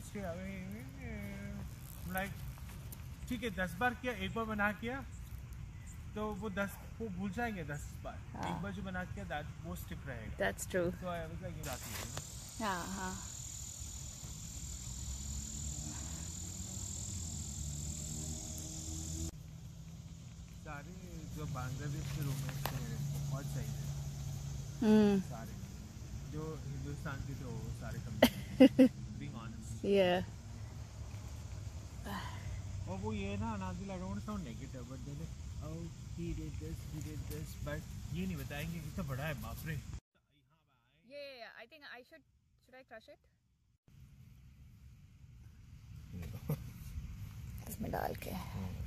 stay away. Like ठीक है 10 बार किया, एक बार बना किया तो वो 10 को भूल जाएंगे 10 बार। एक बार जो बना किया that वो स्टिक रहेगा। That's true. So I was like जाती है। हाँ। सारे जो बांग्लादेश के रूममेट्स थे बहुत सही थे। सारे जो हिंदुस्तान के थे वो सारे कम। Being honest. Yeah. और वो ये ना नाज़िल, I don't sound negative, but then oh he did this, but ये नहीं बताएंगे कितना बड़ा है, बाप रे। Yeah, I think I should I crush it? इसमें डाल के